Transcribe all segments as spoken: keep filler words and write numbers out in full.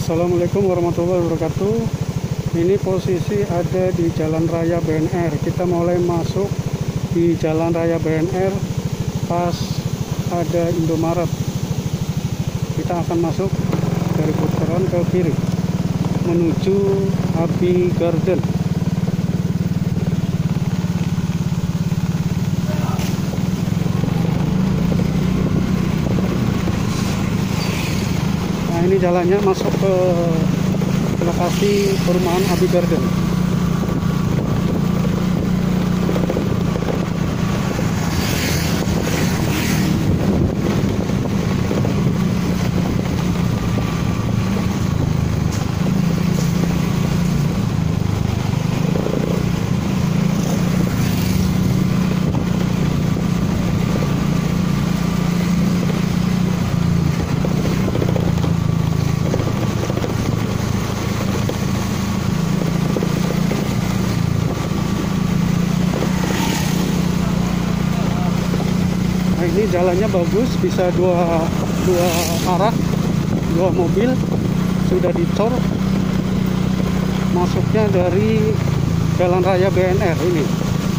Assalamualaikum warahmatullahi wabarakatuh. Ini posisi ada di Jalan Raya B N R. Kita mulai masuk di Jalan Raya B N R pas ada Indomaret. Kita akan masuk dari putaran ke kiri menuju Abbey Garden. Ini jalannya masuk ke lokasi perumahan Abbey Garden. Ini jalannya bagus, bisa dua dua arah, dua mobil, sudah dicor. Masuknya dari Jalan Raya B N R ini.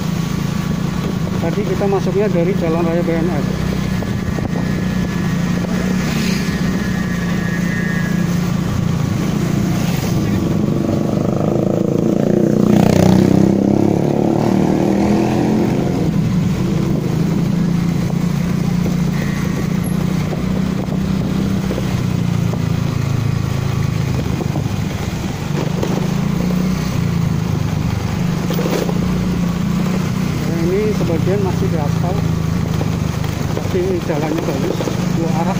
Tadi kita masuknya dari Jalan Raya B N R. Sebagian masih di aspal, tapi jalannya bagus, dua arah.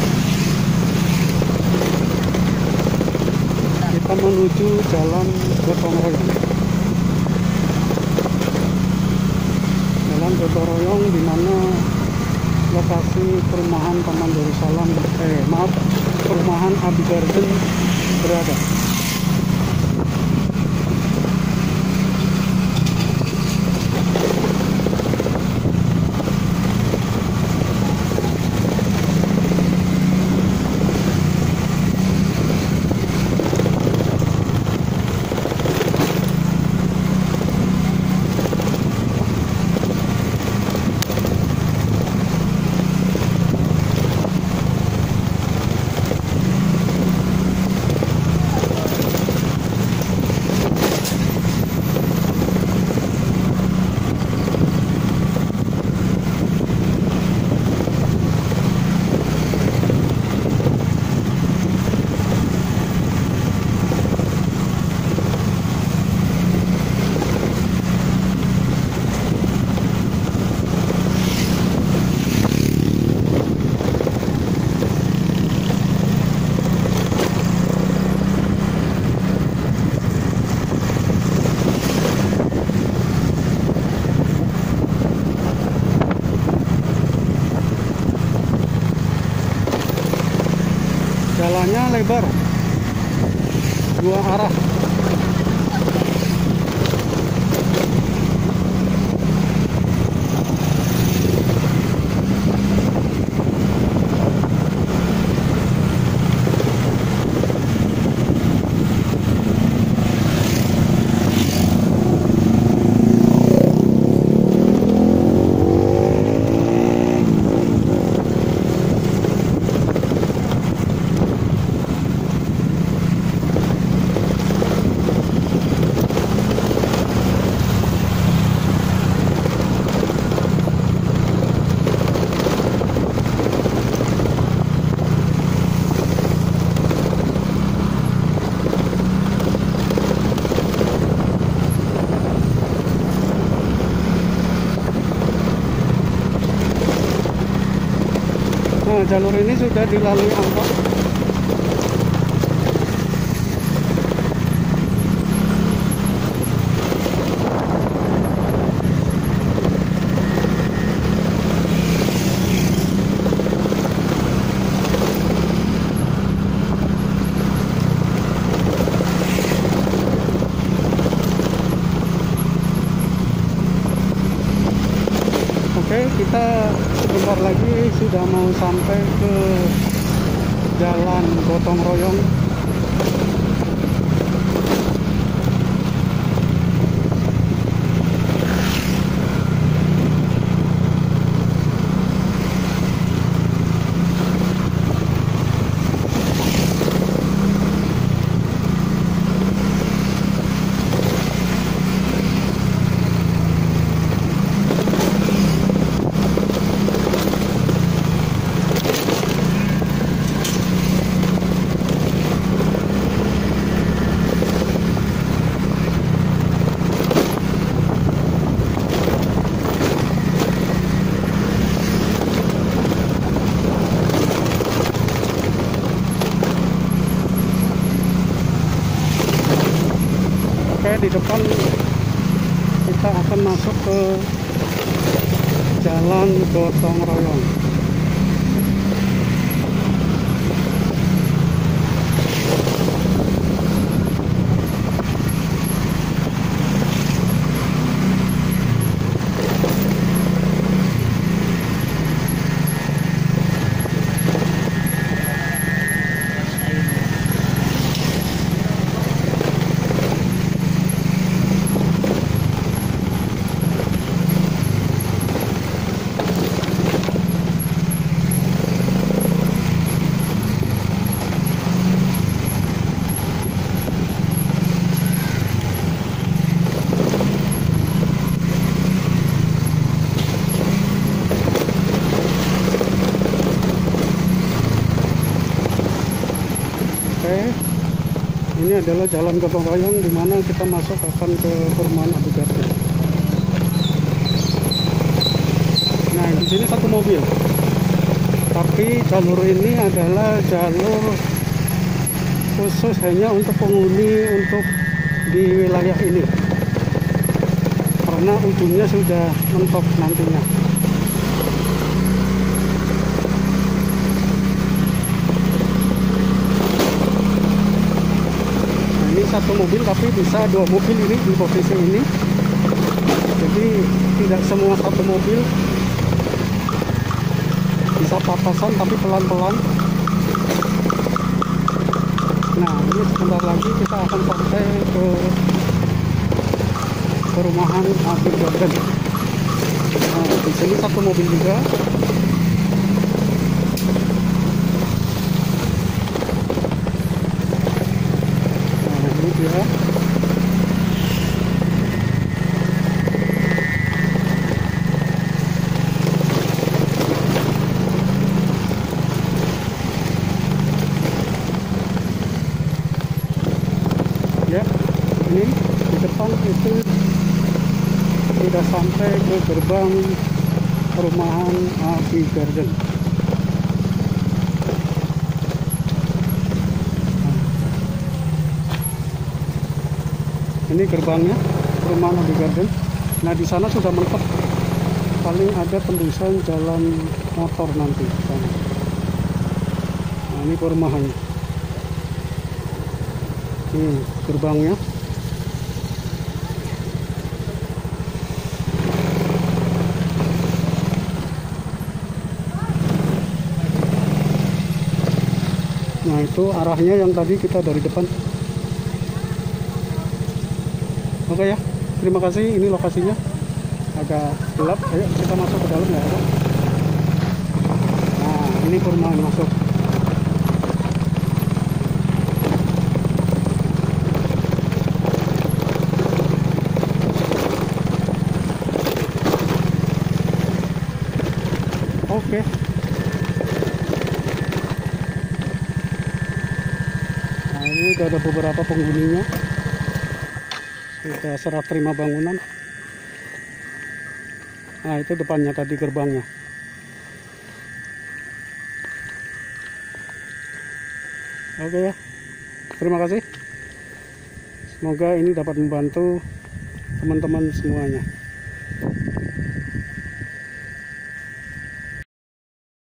Kita menuju Jalan Gotong Royong. Jalan Gotong Royong di mana lokasi perumahan Taman Darussalam, eh maaf, perumahan Abbey Garden berada. Jalannya lebar, dua arah. Nah, jalur ini sudah dilalui angkot. Oke, kita sebentar lagi sudah mau sampai ke Jalan Gotong Royong. Oke, di depan kita akan masuk ke Jalan Gotong Royong. Ini adalah Jalan Gotong Royong, di mana kita masuk akan ke perumahan Abu Garden. Nah, di sini satu mobil, tapi jalur ini adalah jalur khusus hanya untuk penghuni untuk di wilayah ini, karena ujungnya sudah mentok nantinya. Satu mobil, tapi bisa dua mobil ini di posisi ini, jadi tidak semua satu mobil, bisa papasan tapi pelan-pelan. Nah, ini sebentar lagi kita akan sampai ke perumahan Abu Garden. Nah, di sini satu mobil juga. Ya. Ya, ini di depan itu sudah sampai ke gerbang perumahan Abu Garden. Ini gerbangnya perumahan Abu Garden. Nah, di sana sudah mentok, paling ada tembusan jalan motor nanti sana. Nah, ini perumahannya. Ini gerbangnya. Nah, itu arahnya yang tadi kita dari depan. Oke ya, terima kasih. Ini lokasinya agak gelap. Ayo kita masuk ke dalam ya. Nah, ini perumahan masuk. Oke. Nah, ini udah ada beberapa penghuninya. Sudah serah terima bangunan. Nah, itu depannya tadi gerbangnya. Oke ya, terima kasih. Semoga ini dapat membantu teman-teman semuanya.